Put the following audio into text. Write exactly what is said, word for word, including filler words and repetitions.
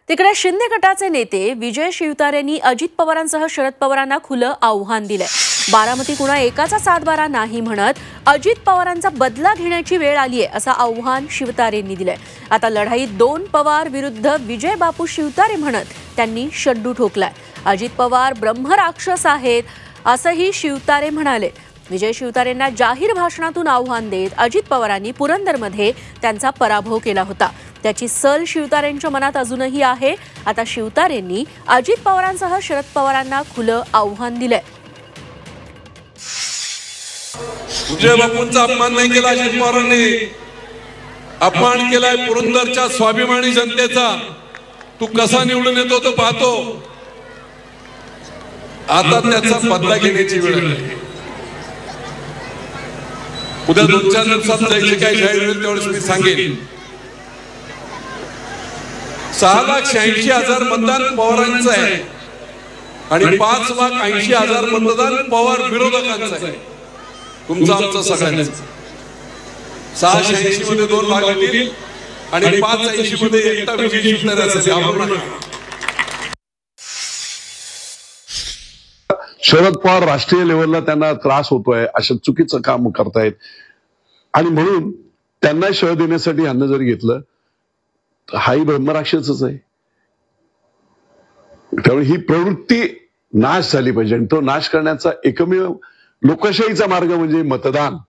तिकडे शिंदे गटाचे नेते विजय शिवतारेंनी अजित पवारांसह शरद पवारांना खुलं आव्हान दिलंय। बारामती कुणा एकाचा सातबारा नाही म्हणत अजित पवारांचा बदला घेण्याची वेळ आली आहे असं आव्हान शिवतारेंनी दिलंय। आता लढाईत दोन पवार विरुद्ध विजय बापू शिवतारे म्हणत त्यांनी शड्डू ठोकलाय। अजित पवार ब्रह्मराक्षस आहेत असंही शिवतारे म्हणाले। विजय शिवतारेंना जाहीर भाषणातून आव्हान देत अजित पवारांनी पुरंदरमध्ये त्यांचा पराभव केला होता। त्याची सल शिवतारेंच्या मनात अजूनही आहे। आता शिवतारेंनी अजित पवारांसह शरद पवारांना खुलं आव्हान दिलंय। विजय बापूंचा अपमान नाही केला अजित पवारांनी, अपमान केलाय पुरंदरच्या स्वाभिमानी जनतेचा। तू कसा निवडून येतो तो पाहतो। आता त्याचा बदला घेण्याची वेळ आहे। उद्या दोन चार दिवसात जायचे काय जाहीर होईल तेवढेच मी सांगेन। सहा लाख शहाऐंशी हजार मतदान पवारांचं आहे आणि पाच लाख ऐंशी हजार मतदान पवार विरोधकांचं आहे। तुमचं आमचं सगळ्यांचं सहाशे ऐंशी मध्ये दोन लाख होतील आणि पाच ऐंशी मध्ये एकटा विजय शिवतारे। शरद पवार राष्ट्रीय लेवलला त्यांना त्रास होतोय, असं चुकीचं काम करतायत आणि म्हणून त्यांना शह देण्यासाठी ह्यांना जर घेतलं तर हाही ब्रह्मराक्षसच आहे। त्यामुळे ही प्रवृत्ती नाश झाली पाहिजे आणि तो नाश करण्याचा एकमेव लोकशाहीचा मार्ग म्हणजे मतदान।